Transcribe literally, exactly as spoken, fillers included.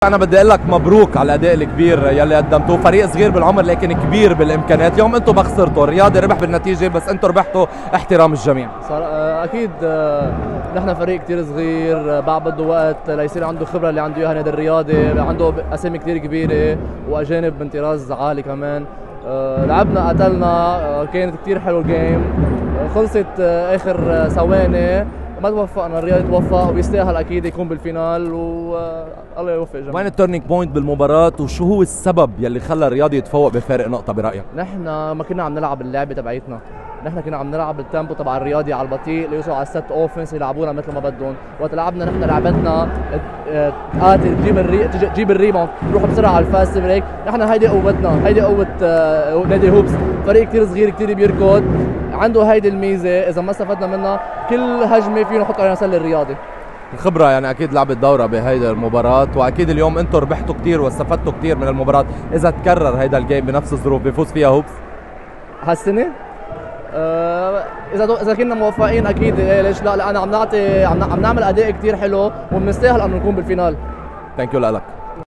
انا بدي اقول لك مبروك على الاداء الكبير يلي قدمتوه، فريق صغير بالعمر لكن كبير بالامكانيات. اليوم انتم ما خسرتوا، الرياضي ربح بالنتيجه بس انتم ربحتوا احترام الجميع. اكيد نحن فريق كثير صغير، بعد بده وقت ليصير عنده خبره اللي عنده اياها نادي الرياضي، عنده اسامي كثير كبيره واجانب من طراز عالي كمان. لعبنا قتلنا، كانت كثير حلو الجيم، خلصت اخر ثواني ما توفقنا، الرياضي توفق وبيستاهل اكيد يكون بالفينال والله يوفق الجميع. وين التورنينج بوينت بالمباراة وشو هو السبب يلي خلى الرياضي يتفوق بفارق نقطة برأيك؟ نحن ما كنا عم نلعب اللعبة تبعيتنا، نحن كنا عم نلعب التيمبو تبع الرياضي على البطيء ليوصلوا على الست اوفنس يلعبونا مثل ما بدهم، وقت لعبنا نحن لعبتنا تقاتل تجيب الري تجيب الريباوند تروح بسرعة على الفاست بريك، نحن هيدي قوتنا، هيدي قوة نادي هوبس، فريق كثير صغير كثير بيركض، عنده هيدي الميزة إذا ما استفدنا منها كل هجمة فينا نحط عليها سلة الرياضي. الخبرة يعني أكيد لعبت دورة بهيدا المباراة، وأكيد اليوم أنتم ربحتوا كثير واستفدتوا كثير من المباراة، إذا تكرر هيدا الجيم بنفس الظروف بيفوز فيها هوبس؟ هالسنة؟ آه إذا إذا كنا موفقين أكيد، إيه ليش لا؟ لأن عم نعطي عم, عم نعمل أداء كثير حلو وبنستاهل أن نكون بالفينال. ثانك يو لك.